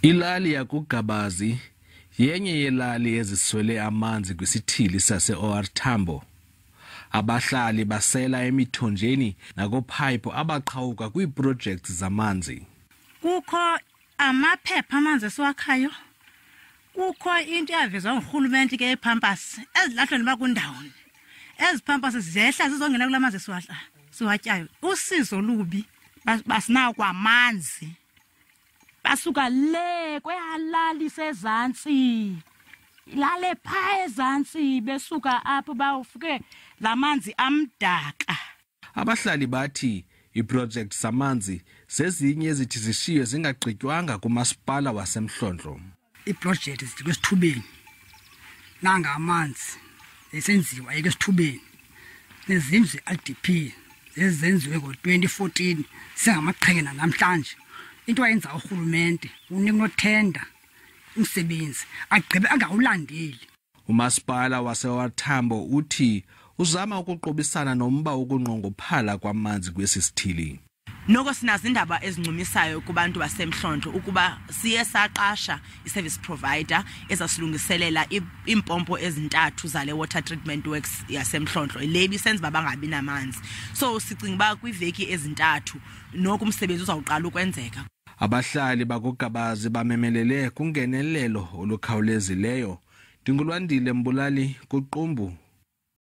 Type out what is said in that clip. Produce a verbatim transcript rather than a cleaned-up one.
Ilali yakuGabazi yenye yelali eziswele amanzi kwisithili sase-O R Tambo. Abahlali basela emithonjeni nakopipe abaqhawuka kwiiprojekthi zamanzi. Kukho amaphepha amanzi esiwakhayo. Kukho into eyavezwa ngurhulumente ke epampasi ezilahlweni bakundawo. Ezi pampasi ziyehla zizongena kulamanzi siwahla siwatyayo. Usizo lubi basinawo kwamanzi. Basuka le kwehalali sezantsi. Lale pha ezantsi besuka apho bawufike lamanzi amdaka. Abahlali bathi iproject zamanzi sezinye ezithi zishiywe zingagqitywanga kumasipala wasemhlondlo. Iproject zithi kwesithubeni nanga amanzi esenziwa ekesithubeni nezindlu ze-R D P ezenziwe ngo twenty fourteen singamaqhenge namhlanje. Into ayenza urhulumente unika nothenda umsebenzi agqibe angawulandeli. Umasipala wase-O R Tambo uthi uzama ukuqobisana nomba wokunqongophala kwamanzi kwesi sithili. Noko sinazo indaba ezincumisayo kubantu basemhlondlo ukuba siye saqasha i-service provider ezasilungiselela impompo ezintathu zale water treatment works yasemhlondlo lebi senza bangabi namanzi. So sicinga ba kwiveki ezintathu noko umsebenzi uzawuqala ukwenzeka. Abahlali bakuGabazi bamemelele kungenelelo olukhawulezileyo. Ndingulwandile Mbulali, kuqumbu.